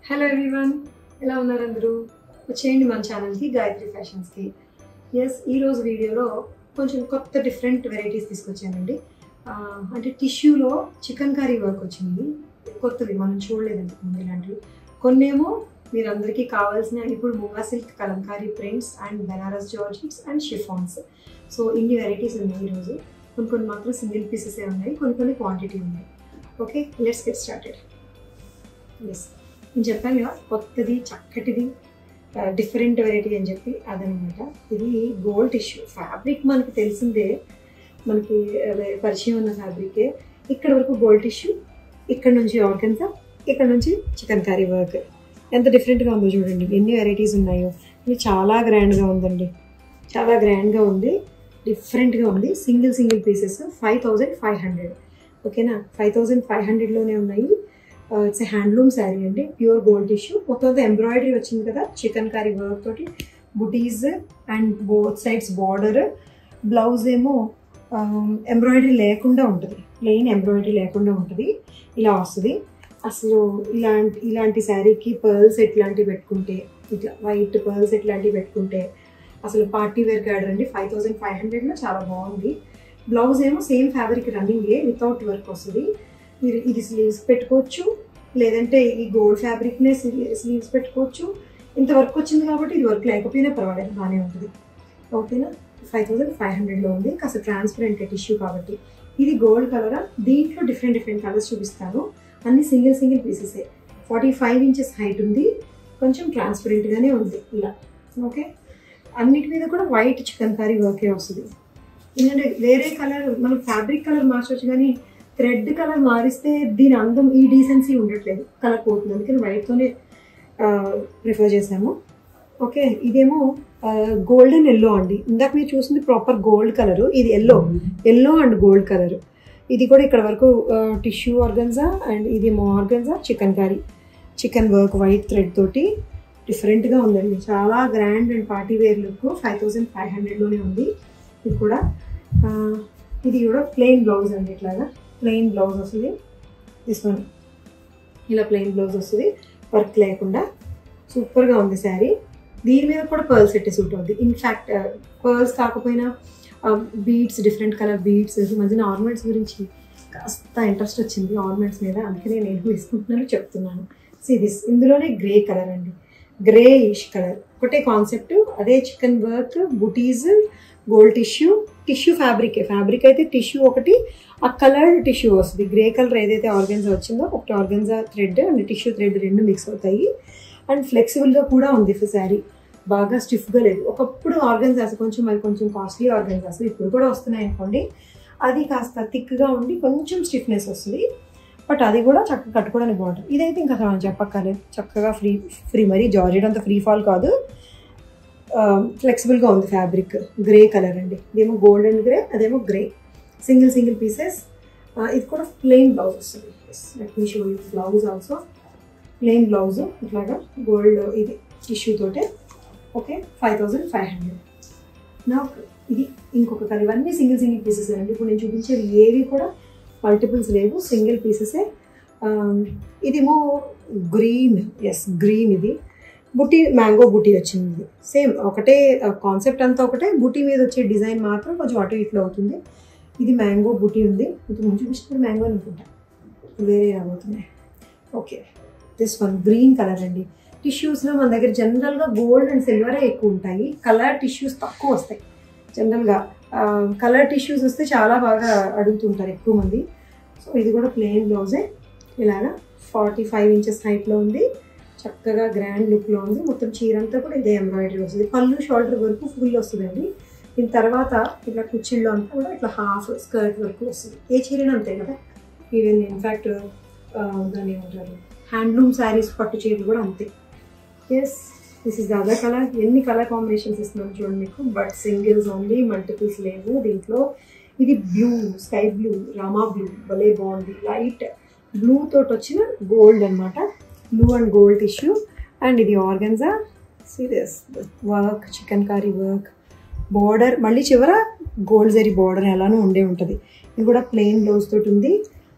Hello everyone, ఎలా ఉన్నారు అందరూ? వచ్చేయండి మన ఛానల్కి గాయత్రి ఫ్యాషన్స్కి. ఎస్, ఈరోజు వీడియోలో కొంచెం కొత్త డిఫరెంట్ వెరైటీస్ తీసుకొచ్చానండి. అంటే టిష్యూలో చికెన్ కర్రీ వర్క్ వచ్చింది, కొత్తవి మనం చూడలేదు ఇంతకుముందు ఇలాంటివి. కొన్నేమో మీరు అందరికీ కావాల్సిన ఇప్పుడు munga silk Kalamkari prints and Banaras georgettes and chiffons. So ఇన్ని వెరైటీస్ ఉన్నాయి ఈరోజు. కొన్ని మాత్రం సింగిల్ పీసెసే ఉన్నాయి, కొన్ని క్వాంటిటీ ఉన్నాయి. Okay, let's get started. Yes, నేను చెప్పాను కదా కొత్తది చక్కటిది డిఫరెంట్ వెరైటీ అని చెప్పి, అదనమాట. ఇది గోల్డ్ టిష్యూ ఫ్యాబ్రిక్. మనకి తెలిసిందే, మనకి పరిచయం ఉన్న ఫ్యాబ్రికే. ఇక్కడ వరకు గోల్డ్ టిష్యూ, ఇక్కడ నుంచి ఆర్గన్జా, ఇక్కడ నుంచి చికెన్ కర్రీ వర్క్. ఎంత డిఫరెంట్గా ఉందో చూడండి, ఎన్ని వెరైటీస్ ఉన్నాయో. ఇది చాలా గ్రాండ్గా ఉందండి, చాలా గ్రాండ్గా ఉంది, డిఫరెంట్గా ఉంది. Single pieces 5500. ఓకేనా, 5500లోనే ఉన్నాయి. ఇట్స్ ఏ హ్యాండ్లూమ్ శారీ అండి, ప్యూర్ గోల్డ్ టిష్యూ. మొత్తం ఎంబ్రాయిడరీ వచ్చింది కదా చికెన్ కర్రీ వర్క్ తోటి, butis and both sides border. Blouse ఏమో ఎంబ్రాయిడరీ లేకుండా ఉంటుంది, ప్లెయిన్ ఎంబ్రాయిడరీ లేకుండా ఉంటుంది, ఇలా వస్తుంది. అసలు ఇలాంటి శారీకి పర్ల్స్ ఎట్లాంటివి పెట్టుకుంటే, ఇట్లా వైట్ పర్ల్స్ ఎట్లాంటివి పెట్టుకుంటే అసలు పార్టీ వేర్ ఆర్డర్ అండి. 5500లో చాలా బాగుంది. బ్లౌజ్ ఏమో సేమ్ ఫ్యాబ్రిక్ రన్నింగే, వితౌట్ వర్క్ వస్తుంది. మీరు ఇది స్లీవ్స్ పెట్టుకోవచ్చు, లేదంటే ఈ గోల్డ్ ఫ్యాబ్రిక్నే స్లీవ్స్ పెట్టుకోవచ్చు. ఇంత వర్క్ వచ్చింది కాబట్టి ఇది వర్క్ లేకపోయినా పర్వాలేదు, బాగానే ఉంటుంది. ఓకేనా, 5500లో ఉంది. కాస్త ట్రాన్స్పరెంట్ టిష్యూ కాబట్టి. ఇది గోల్డ్ కలరా, దీంట్లో డిఫరెంట్ కలర్స్ చూపిస్తాను. అన్ని సింగిల్ పీసెసే. 45 ఇంచెస్ హైట్ ఉంది, కొంచెం ట్రాన్స్పరెంట్గానే ఉంది ఇలా. ఓకే, అన్నిటి మీద కూడా వైట్ చికెన్ కర్రీ వర్కే వస్తుంది. ఎందుకంటే వేరే కలర్ మనం ఫ్యాబ్రిక్ కలర్ మార్చవచ్చు, కానీ థ్రెడ్ కలర్ మారిస్తే దీని అందం, ఈ డీసెన్సీ ఉండట్లేదు, కలర్ పోతుంది. అందుకని వైట్తోనే ప్రిఫర్ చేసాము. ఓకే, ఇదేమో గోల్డెన్ ఎల్లో అండి. ఇందాక మీరు చూసింది ప్రాపర్ గోల్డ్ కలరు, ఇది ఎల్లో అండ్ గోల్డ్ కలర్. ఇది కూడా ఇక్కడ వరకు టిష్యూ ఆర్గన్జా, అండ్ ఇది organza chikankari, chikan work white thread తోటి డిఫరెంట్గా ఉందండి. చాలా grand and party wear look. 5500లోనే ఉంది. ఇది కూడా ప్లెయిన్ బ్లౌజ్ అండి, ఇట్లాగా ప్లెయిన్ బ్లౌజ్ వస్తుంది. దిస్ వన్ ఇలా ప్లెయిన్ బ్లౌజ్ వస్తుంది, వర్క్ లేకుండా. సూపర్గా ఉంది శారీ. దీని మీద కూడా పర్ల్స్ సెట్ సూట్ అవుతుంది. ఇన్ఫ్యాక్ట్ పర్ల్స్ కాకపోయినా బీడ్స్, డిఫరెంట్ కలర్ బీడ్స్. ఈ మధ్యన ఆర్నమెంట్స్ గురించి కాస్త ఇంట్రెస్ట్ వచ్చింది, ఆర్నమెంట్స్ మీద, అందుకనే నేను వేసుకుంటున్నాను, చెప్తున్నాను. దిస్ ఇందులోనే గ్రే కలర్ అండి, గ్రేయిష్ కలర్. ఒకటే కాన్సెప్ట్, అదే chikan work, butis, gold tissue fabric అయితే టిష్యూ ఒకటి, ఆ కలర్ టిష్యూ వస్తుంది. గ్రే కలర్ ఏదైతే ఆర్గన్జా వచ్చిందో, ఒకటి organza thread and tissue thread రెండు మిక్స్ అవుతాయి. అండ్ ఫ్లెక్సిబుల్గా కూడా ఉంది శారీ, బాగా స్టిఫ్గా లేదు. ఒకప్పుడు ఆర్గన్జాస్ కొంచెం కాస్ట్లీ ఆర్గన్జాస్ ఇప్పుడు కూడా వస్తున్నాయి అనుకోండి, అది కాస్త థిక్గా ఉండి కొంచెం స్టిఫ్నెస్ వస్తుంది. బట్ అది కూడా చక్కగా కట్టుకోవడానికి బాగుంటుంది. ఇదైతే ఇంకా మనం చెప్పక్కర్లేదు, చక్కగా ఫ్రీ మరీ జార్జెట్ అంత ఫ్రీ ఫాల్ కాదు, ఫ్లెక్సిబుల్గా ఉంది ఫ్యాబ్రిక్. గ్రే కలర్ అండి, ఇదేమో గోల్డ్ అండ్ గ్రే, అదేమో గ్రే. Single pieces. ఇది కూడా ప్లెయిన్ బ్లౌజ్ వస్తుంది. Let me show you blouse also. Plain blouse ఇట్లాగా గోల్డ్ ఇది టిష్యూ తోటే. ఓకే, 5500. నా ఇది ఇంకొక కలర్. ఇవన్నీ సింగిల్ పీసెస్ అండి. ఇప్పుడు నేను చూపించేది ఏవి కూడా మల్టిపుల్స్ లేవు, సింగిల్ పీసెసే. ఇదేమో గ్రీన్. గ్రీన్. ఇది బుటీ, మ్యాంగో బుటీ వచ్చింది. ఇది సేమ్ ఒకటే కాన్సెప్ట్, అంతా ఒకటే. బుటీ మీద వచ్చే డిజైన్ మాత్రం కొంచెం అటు ఇట్లా అవుతుంది. ఇది మ్యాంగో బుటీ ఉంది. ఇది ముందు చూపిస్తుంది మ్యాంగో అనుకుంటా, వేరే రాబోతున్నాయి. Okay, this one green colour అండి. టిష్యూస్లో మన దగ్గర జనరల్గా గోల్డ్ అండ్ సిల్వరే ఎక్కువ ఉంటాయి, కలర్ టిష్యూస్ తక్కువ వస్తాయి. జనరల్గా కలర్ టిష్యూస్ వస్తే చాలా బాగా అడుగుతుంటారు ఎక్కువ మంది. సో ఇది కూడా ప్లెయిన్ బ్లౌజే, ఇలాగా 45 ఇంచెస్ హైట్లో ఉంది, చక్కగా గ్రాండ్ లుక్లో ఉంది. మొత్తం చీర అంతా కూడా ఇదే ఎంబ్రాయిడరీ వస్తుంది. పళ్ళు షోల్డర్ వరకు ఫుల్ వస్తుందండి. దీని తర్వాత ఇట్లా కుచ్చిళ్ళు అంతా కూడా ఇట్లా హాఫ్ స్కర్ట్ వరకు వస్తుంది. ఏ చీరైనా అంతే కదా. ఈవెన్ ఇన్ఫ్యాక్ట్ దాన్ని ఏమంటారు, హ్యాండ్లూమ్ శారీస్, పట్టు చీరలు కూడా అంతే. Yes, this is the other colour. ఎన్ని కలర్ కాంబినేషన్స్ ఇస్తున్నాను చూడండి మీకు, బట్ సింగిల్స్ ఓన్లీ, మల్టిపుల్స్ లేవు దీంట్లో. ఇది blue, sky blue, Rama blue, భలే బాగుంది. లైట్ బ్లూ తోటి వచ్చిన గోల్డ్ అనమాట, blue and gold tissue. And ఇది organza. Serious work, chikankari work, border మళ్ళీ చివర గోల్డ్ జరీ బార్డర్ ఎలానో ఉండే ఉంటుంది. ఇది కూడా ప్లెయిన్ బ్లౌజ్ తోటి ఉంది.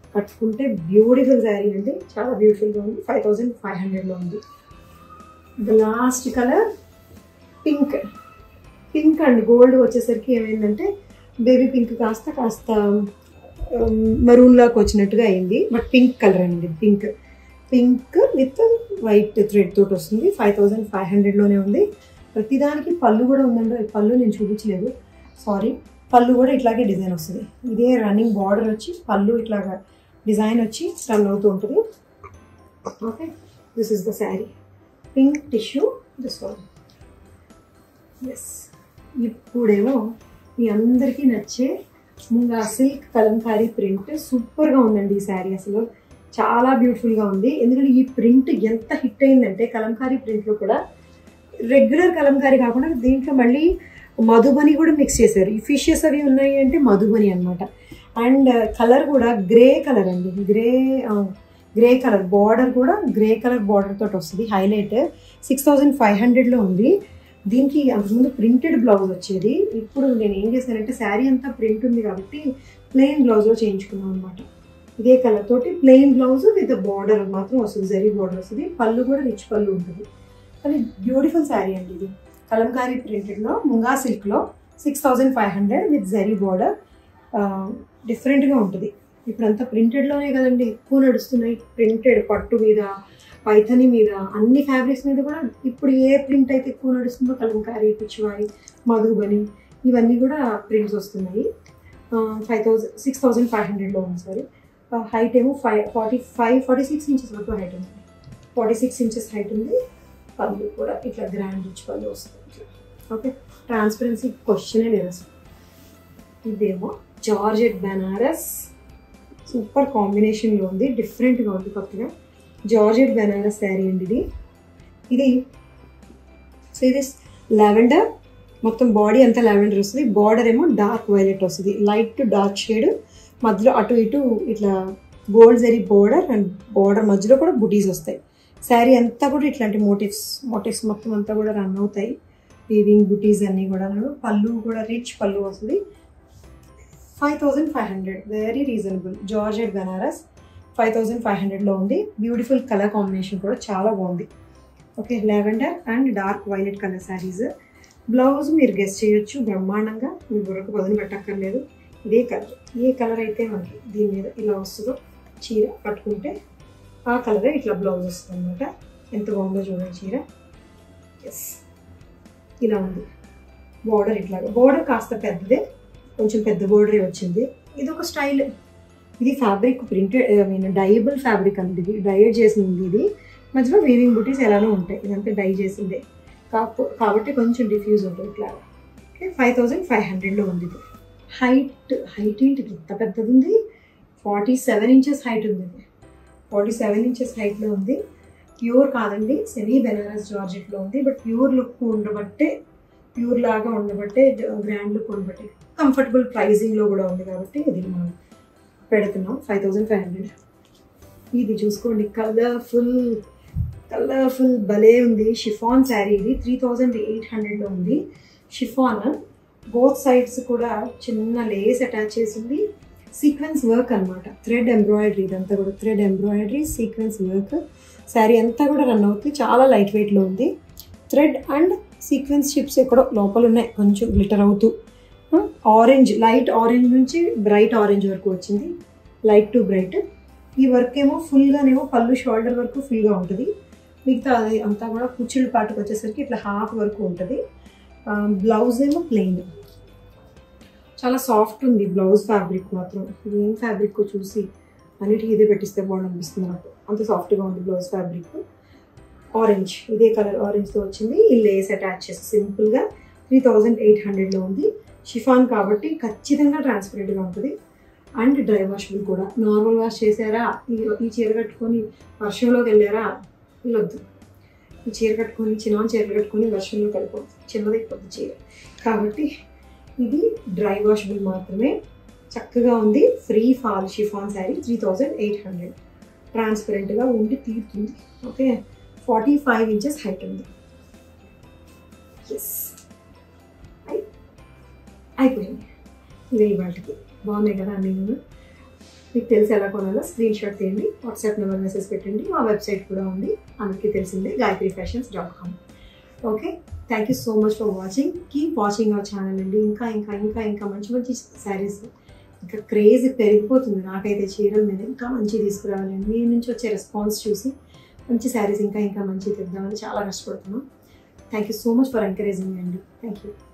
కట్టుకుంటే బ్యూటిఫుల్ శారీ అండి, చాలా బ్యూటిఫుల్గా ఉంది. 5500లో ఉంది. The last colour pink. Pink and gold వచ్చేసరికి ఏమైందంటే బేబీ పింక్ కాస్త మరూన్ లాగా వచ్చినట్టుగా అయింది. బట్ పింక్ కలర్ అండి, పింక్ విత్ వైట్ థ్రెడ్ తోటి వస్తుంది. 5500లోనే ఉంది. ప్రతిదానికి పళ్ళు కూడా ఉందండి. పళ్ళు నేను చూపించలేదు, సారీ. పళ్ళు కూడా ఇట్లాగే డిజైన్ వస్తుంది. ఇదే రన్నింగ్ బార్డర్ వచ్చి పళ్ళు ఇట్లాగా డిజైన్ వచ్చి రన్ అవుతూ ఉంటుంది. Okay, this is the sari. Pink tissue, this one. Yes, ఇప్పుడేమో మీ అందరికీ నచ్చే ముంగా సిల్క్ కలంకారీ ప్రింట్. సూపర్గా ఉందండి ఈ శారీ, అసలు చాలా బ్యూటిఫుల్గా ఉంది. ఎందుకంటే ఈ ప్రింట్ ఎంత హిట్ అయిందంటే కలంకారీ ప్రింట్లో కూడా రెగ్యులర్ కలంకారీ కాకుండా దీంట్లో మళ్ళీ మధుబని కూడా మిక్స్ చేశారు. ఈ ఫిషెస్ అవి ఉన్నాయి అంటే మధుబని అనమాట. అండ్ కలర్ కూడా గ్రే కలర్ అండి, గ్రే కలర్ బార్డర్ కూడా గ్రే కలర్ బార్డర్ తోటి వస్తుంది. హైలైట్ 6500లో ఉంది. దీనికి అంతకుముందు ప్రింటెడ్ బ్లౌజ్ వచ్చేది. ఇప్పుడు నేను ఏం చేశానంటే శారీ అంతా ప్రింట్ ఉంది కాబట్టి ప్లెయిన్ బ్లౌజ్లో చేయించుకున్నాం అనమాట. ఇదే కలర్ తోటి ప్లెయిన్ బ్లౌజ్ విత్ బార్డర్ మాత్రం వస్తుంది, జరీ బార్డర్ వస్తుంది. పళ్ళు కూడా రిచ్ పళ్ళు ఉంటుంది. కానీ బ్యూటిఫుల్ శారీ అండి ఇది. కలంకారీ ప్రింటెడ్లో ముంగా సిల్క్లో 6500 విత్ జరీ బార్డర్. డిఫరెంట్గా ఉంటుంది. ఇప్పుడంతా ప్రింటెడ్లోనే కదండి ఎక్కువ నడుస్తున్నాయి. ప్రింటెడ్ పట్టు మీద, పైథని మీద, అన్ని ఫ్యాబ్రిక్స్ మీద కూడా ఇప్పుడు ఏ ప్రింట్ అయితే ఎక్కువ నడుస్తుందో కలంకారీ, పిచ్చివాయి, మధుబని ఇవన్నీ కూడా ప్రింట్స్ వస్తున్నాయి. 6500లో ఉంది. సారీ, హైట్ ఏమో 46 ఇంచెస్ వరకు హైట్ ఉంది. 46 ఇంచెస్ హైట్ ఉంది. పళ్ళు కూడా ఇట్లా గ్రాండ్ రిచ్ పళ్ళు వస్తుంది ఇట్లా. ఓకే, ట్రాన్స్పరెన్సీ క్వశ్చనే లేదు అసలు. ఇదేమో జార్జెట్ బెనారస్, సూపర్ కాంబినేషన్లో ఉంది, డిఫరెంట్గా ఉంది కొత్తగా. జార్జెట్ బెనారస్ శారీ అండి ఇది. సో ఇది లావెండర్, మొత్తం బాడీ అంతా లావెండర్ వస్తుంది. బార్డర్ ఏమో డార్క్ వైలెట్ వస్తుంది, లైట్ టు డార్క్ షేడ్. మధ్యలో అటు ఇటు ఇట్లా gold zari border, and border మధ్యలో కూడా బుటీస్ వస్తాయి. శారీ అంతా కూడా ఇట్లాంటి మోటివ్స్ మొత్తం అంతా కూడా రన్ అవుతాయి. వీవింగ్ బుటీస్ అన్నీ కూడా. పళ్ళు కూడా రిచ్ పళ్ళు వస్తుంది. 5500, వెరీ రీజనబుల్. జార్జెట్ బెనారస్ 5500లో ఉంది. బ్యూటిఫుల్ కలర్ కాంబినేషన్ కూడా చాలా బాగుంది. Okay, lavender and dark violet colour saris. Blouse మీరు గెస్ చేయొచ్చు బ్రహ్మాండంగా, మీ బుర్రకు బదులు పెట్టక్కర్లేదు. ఇదే కలర్, ఏ కలర్ అయితే మనకి దీని మీద ఇలా వస్తుందో చీర కట్టుకుంటే ఆ కలరే ఇట్లా బ్లౌజ్ వస్తుంది అనమాట. ఎంత బాగుందో చూడండి చీర. ఎస్, ఇలా ఉంది. బోర్డర్ ఇట్లాగా, బోర్డర్ కాస్త పెద్దదే, కొంచెం పెద్ద బోర్డరే వచ్చింది. ఇది ఒక స్టైల్. ఇది ఫ్యాబ్రిక్ ప్రింటెడ్, డైబుల్ ఫ్యాబ్రిక్ అండి. ఇది డైడ్ చేసింది. ఇది మధ్యలో వీవింగ్ బుటీస్ ఎలానో ఉంటాయి. ఇదంతా డై చేసిందే కాబట్టి కొంచెం డిఫ్యూజ్ ఉంటుంది ఇట్లా. ఓకే, 5500లో ఉంది ఇది. హైట్ ఏంటి ఇంత పెద్దది ఉంది? 47 ఇంచెస్ హైట్ ఉంది. 47 ఇంచెస్ హైట్లో ఉంది. ప్యూర్ కాదండి, సెమీ బెనారస్ జార్జెట్లో ఉంది. బట్ ప్యూర్ లుక్ ఉండబట్టే, ప్యూర్ లాగా ఉండబట్టే, గ్రాండ్ లుక్ ఉండబట్టే, కంఫర్టబుల్ ప్రైజింగ్లో కూడా ఉంది కాబట్టి ఇది మనం పెడుతున్నాం. 5500. ఇది చూసుకోండి, కలర్ఫుల్ భలే ఉంది. షిఫాన్ శారీ ఇది. 3800లో ఉంది. షిఫాన్, బోత్ సైడ్స్ కూడా చిన్న లేస్ అటాచ్ చేసింది. సీక్వెన్స్ వర్క్ అనమాట, థ్రెడ్ ఎంబ్రాయిడరీ. ఇదంతా కూడా thread embroidery, sequence work. Sari అంతా కూడా రన్ అవుతుంది. చాలా లైట్ వెయిట్లో ఉంది. థ్రెడ్ అండ్ సీక్వెన్స్ షిప్స్ ఎక్కడో లోపల ఉన్నాయి, కొంచెం గ్లిటర్ అవుతూ. ఆరెంజ్, లైట్ ఆరెంజ్ నుంచి బ్రైట్ ఆరెంజ్ వరకు వచ్చింది, లైట్ టు బ్రైట్. ఈ వర్క్ ఏమో ఫుల్గానేమో పళ్ళు షోల్డర్ వరకు ఫుల్గా ఉంటుంది. మిగతా అది అంతా కూడా కుచ్చిళ్ళ పాటుకు వచ్చేసరికి ఇట్లా హాఫ్ వరకు ఉంటుంది. బ్లౌజ్ ఏమో ప్లెయిన్. చాలా సాఫ్ట్ ఉంది బ్లౌజ్ ఫ్యాబ్రిక్ మాత్రం. ఏం ఫ్యాబ్రిక్ చూసి అన్నిటికీ ఇదే పెట్టిస్తే బాగుంది అనిపిస్తుంది నాకు, అంత సాఫ్ట్గా ఉంది బ్లౌజ్ ఫ్యాబ్రిక్. ఆరెంజ్, ఇదే కలర్ ఆరెంజ్తో వచ్చింది. ఈ లేస్ అటాచ్ చేసి సింపుల్గా 3800లో ఉంది. షిఫాన్ కాబట్టి ఖచ్చితంగా ట్రాన్స్పరెంట్గా ఉంటుంది. అండ్ డ్రై వాషబుల్ కూడా. నార్మల్ వాష్ చేశారా, ఈ చీర కట్టుకొని వర్షంలోకి వెళ్ళారా, వెళ్ళొద్దు. ఈ చీర కట్టుకొని, చిన్న చీరలు కట్టుకొని వర్షంలోకి వెళ్ళిపోతుంది, చిన్నదైపోతుంది చీర. కాబట్టి ఇది డ్రై వాషబుల్ మాత్రమే. చక్కగా ఉంది. Free fall chiffon sari 3800. ట్రాన్స్పరెంట్గా ఉండి తీరుతుంది. ఓకే, 45 ఇంచెస్ హైట్ ఉంది. ఎస్, అయిపోయింది. ఇదే వాటికి బాగున్నాయి కదా. నేను మీకు తెలిసి ఎలా కొనాలో స్క్రీన్ షాట్ తీయండి, వాట్సాప్ నెంబర్ మెసేజ్ పెట్టండి. మా వెబ్సైట్ కూడా ఉంది, అందరికీ తెలిసిందే, gayathryfashions.com. Okay, thank you so much for watching. Keep watching our channel అండి. ఇంకా ఇంకా ఇంకా ఇంకా మంచి మంచి శారీస్, ఇంకా క్రేజ్ పెరిగిపోతుంది నాకైతే చీరల మీద. ఇంకా మంచి తీసుకురావాలండి. మీ నుంచి వచ్చే రెస్పాన్స్ చూసి మంచి శారీస్ ఇంకా ఇంకా మంచి తెద్దామని చాలా కష్టపడుతున్నాం. Thank you so much for encouraging అండి. Thank you.